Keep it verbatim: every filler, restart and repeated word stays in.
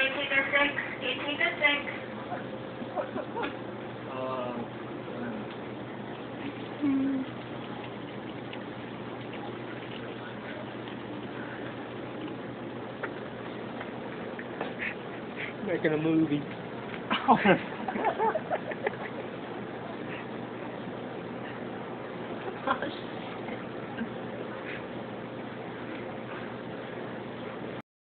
you take a six? Can you take a six? Uh, Making a movie. Gosh.